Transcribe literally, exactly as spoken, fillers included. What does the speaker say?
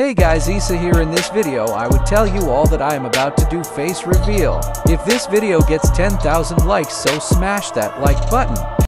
Hey guys, Issa here. In this video I would tell you all that I am about to do face reveal. If this video gets ten thousand likes, so smash that like button.